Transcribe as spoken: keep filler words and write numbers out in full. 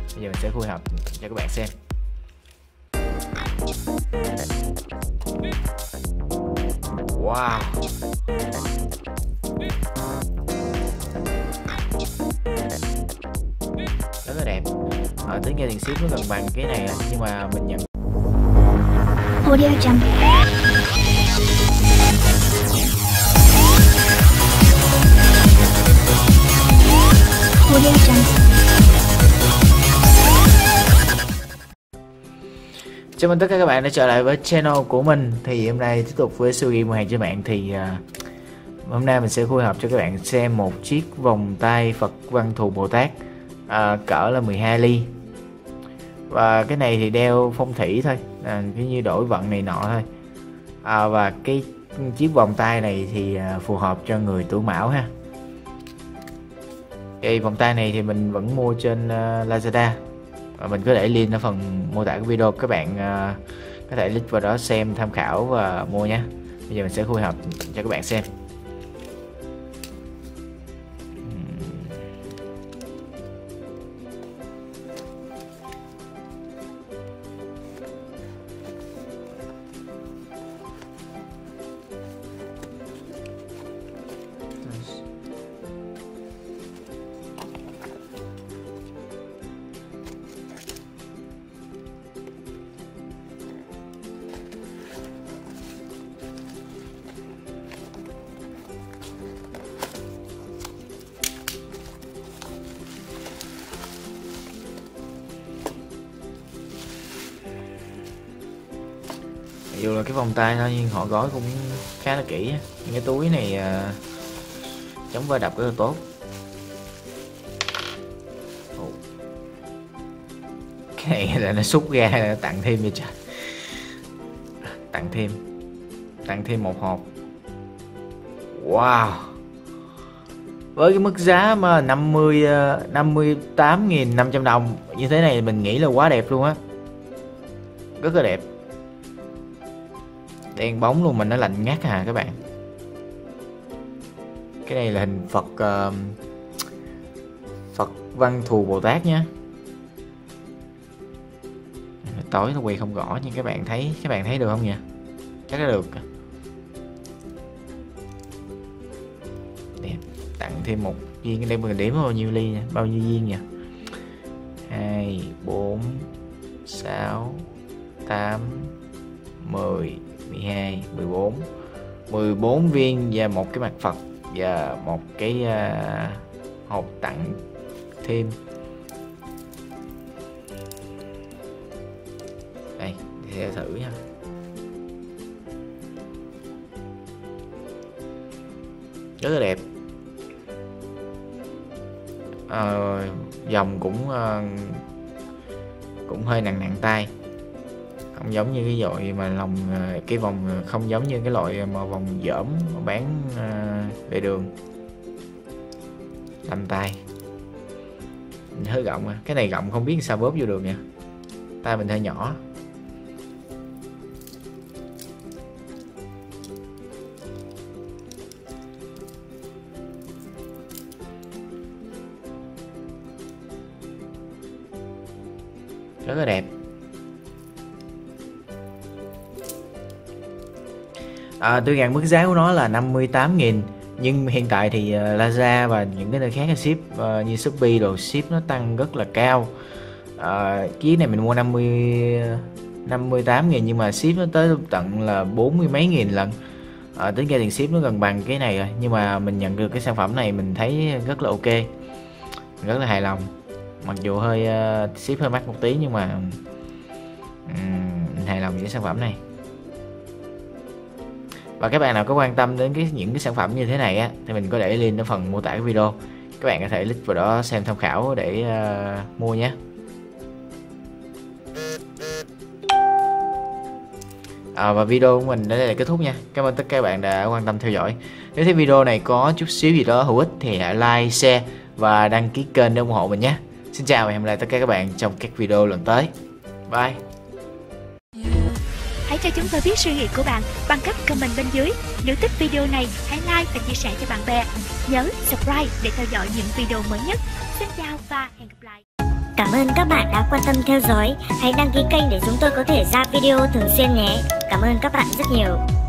Bây giờ mình sẽ khui hộp cho các bạn xem. Wow, rất là đẹp. Ở tính ra tiền ship nó gần bằng cái này nhưng mà mình nhận Audio Jungle. Audio Jungle. Chào mừng tất cả các bạn đã trở lại với channel của mình. Thì hôm nay tiếp tục với siêu game mua hàng trên mạng. Thì uh, hôm nay mình sẽ khui hộp cho các bạn xem một chiếc vòng tay Phật Văn Thù Bồ Tát uh, cỡ là mười hai ly. Và cái này thì đeo phong thủy thôi, à, cái như đổi vận này nọ thôi. À, và cái chiếc vòng tay này thì uh, phù hợp cho người tuổi Mão ha. Cái vòng tay này thì mình vẫn mua trên uh, Lazada. Và mình có để link ở phần mô tả của video, các bạn uh, có thể click vào đó xem tham khảo và mua nhé. Bây giờ mình sẽ khui hộp cho các bạn xem. Dù là cái vòng tay thôi nhưng họ gói cũng khá là kỹ. Nhưng cái túi này uh, chống va đập rất là tốt. Ồ. Cái này là nó xúc ra là tặng thêm vậy trời. Tặng thêm Tặng thêm một hộp. Wow. Với cái mức giá mà năm mươi, năm mươi tám nghìn năm trăm đồng như thế này mình nghĩ là quá đẹp luôn á. Rất là đẹp. Đen bóng luôn mà nó lạnh ngắt à các bạn. Cái này là hình Phật uh, Phật Văn Thù Bồ Tát nhé. Tối nó quay không rõ nhưng các bạn thấy các bạn thấy được không nhỉ? Chắc là được. Đẹp. Tặng thêm một viên. Đây mình đếm bao nhiêu ly nha, bao nhiêu viên nhỉ? Hai, bốn, sáu, tám, mười, mười hai, mười bốn, mười bốn viên và một cái mặt Phật và một cái uh, hộp tặng thêm. Đây, để thử nha. Rất là đẹp. À, dòng cũng uh, cũng hơi nặng nặng tay. Không giống như cái loại mà lòng cái vòng, không giống như cái loại mà vòng dởm mà bán uh, về đường. Lành tay. Hơi rộng à. Cái này rộng không biết sao bóp vô được nha. Tay mình hơi nhỏ. Rất là đẹp. À, tuy rằng mức giá của nó là năm mươi tám nghìn nhưng hiện tại thì uh, Lazada và những cái nơi khác ship uh, như Shopee đồ ship nó tăng rất là cao. Uh, chiếc này mình mua năm mươi, năm mươi tám nghìn nhưng mà ship nó tới tận là bốn mươi mấy nghìn lần. Uh, tính ra tiền ship nó gần bằng cái này rồi, nhưng mà mình nhận được cái sản phẩm này mình thấy rất là ok, rất là hài lòng. Mặc dù hơi uh, ship hơi mắc một tí nhưng mà um, hài lòng với sản phẩm này. Và các bạn nào có quan tâm đến cái những cái sản phẩm như thế này á thì mình có để link ở phần mô tả cái video, các bạn có thể click vào đó xem tham khảo để uh, mua nhé. À, và video của mình đến đây là kết thúc nha. Cảm ơn tất cả các bạn đã quan tâm theo dõi. Nếu thấy video này có chút xíu gì đó hữu ích thì hãy like, share và đăng ký kênh để ủng hộ mình nhé. Xin chào và hẹn gặp lại tất cả các bạn trong các video lần tới. Bye. Hãy cho chúng tôi biết suy nghĩ của bạn bằng cách comment bên dưới. Nếu thích video này, hãy like và chia sẻ cho bạn bè. Nhớ subscribe để theo dõi những video mới nhất. Xin chào và hẹn gặp lại. Cảm ơn các bạn đã quan tâm theo dõi. Hãy đăng ký kênh để chúng tôi có thể ra video thường xuyên nhé. Cảm ơn các bạn rất nhiều.